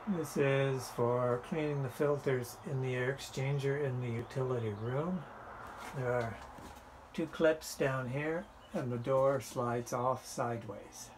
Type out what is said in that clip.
This is for cleaning the filters in the air exchanger in the utility room. There are two clips down here and the door slides off sideways.